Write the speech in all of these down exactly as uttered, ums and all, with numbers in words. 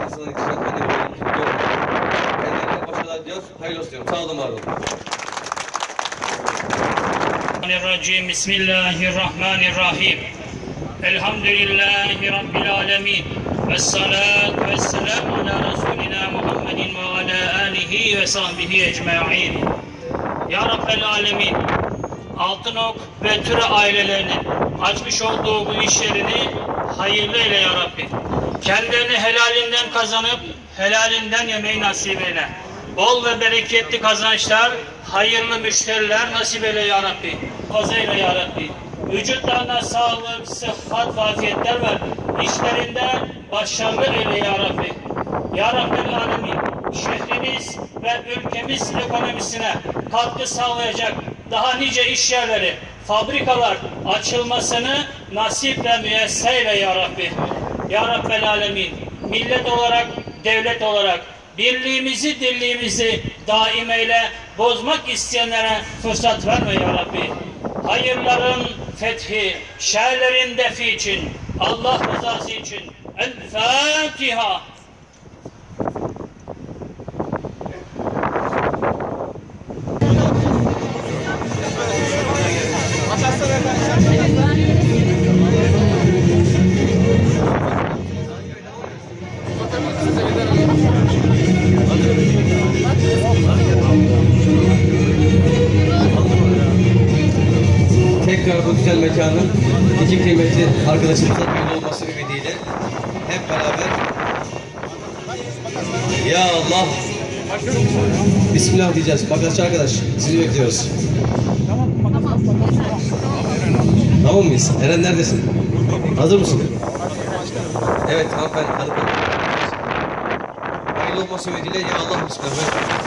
insanın yetişen anne babanın kutlu olsun. Kendilerine başarılar diliyor. Hayırlı olsun diyorum. Sağ olun, var olun. Bismillahirrahmanirrahim. Bismillahirrahmanirrahim. Elhamdülillahi Rabbil alemin. Vessalatu vesselamu ala Resulina Muhammedin ve ala alihi ve sahbihi ecma'in. Ya Rabbel alemin, Altınok ve Türe ailelerinin açmış olduğu bu işlerini hayırlı eyle ya Rabbi. Kendilerini helalinden kazanıp helalinden yemeyi nasip eyle. Bol ve bereketli kazançlar, hayırlı müşteriler nasip eyle ya Rabbi. Fazla eyle ya Rabbi. Vücutlarına sağlık, sıhhat ve afiyetler ver. İşlerinde başarılı eyle ya Rabbi. Ya Rabbel alemin, şehrimiz ve ülkemiz ekonomisine katkı sağlayacak daha nice iş yerleri, fabrikalar açılmasını nasip ve müyesser eyle ya Rabbi. Ya Rabbel alemin, millet olarak, devlet olarak birliğimizi, dirliğimizi daim eyle, bozmak isteyenlere fırsat verme ya Rabbi. Hayırların fethi, şerlerin defi için, Allah rızası için El Fatiha. Tekrar bu güzel mekanın iki kıymetli arkadaşımızla birlikte olması ümidiyle hep beraber Ya Allah Bismillah diyeceğiz. Bakırcı arkadaş, sizi bekliyoruz. Tamam mıyız? Eren neredesin? Hazır mısın? Evet, tamam, ben hadi bakalım. Hayırlı olması ümidiyle Ya Allah Bismillah.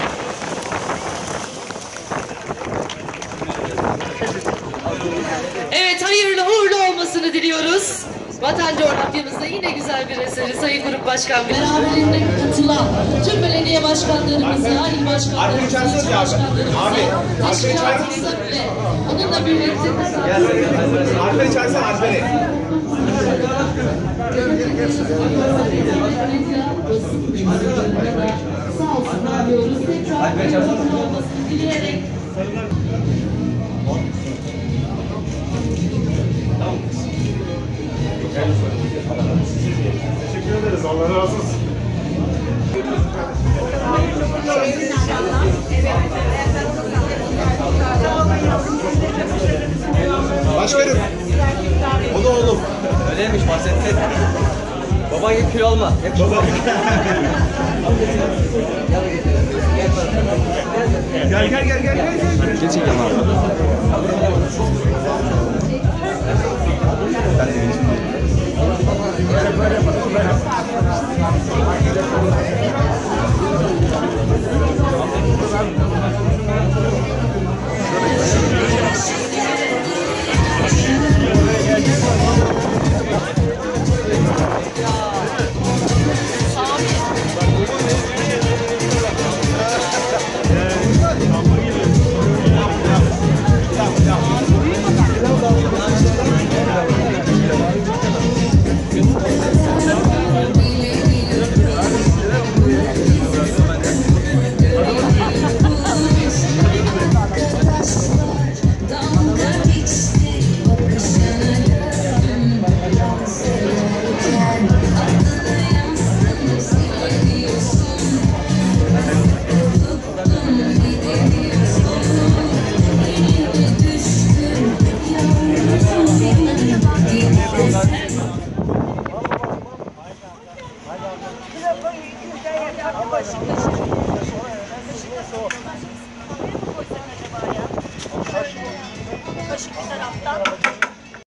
Evet, hayırlı uğurlu olmasını diliyoruz. Vatan coğrafyamızda yine güzel bir eseri Sayın Grup Başkan beraberinde katılan tüm belediye başkanlarımızı, il başkanlarımızı, il başkanlarımızı, teşkilatımıza bile onunla birlikte kazandık. Alper'i çağırsana, Alper'i. Sağ olsunlar diyoruz. Tekrar olmasını dileyerek. Teşekkür ederiz. Allah razı olsun. Başkanım. O da oğlum. Öyleymiş, bahsetti. Baban gibi kilo alma. Hep baba. Gel gel gel gel gel. Geçeceğim abi. Başka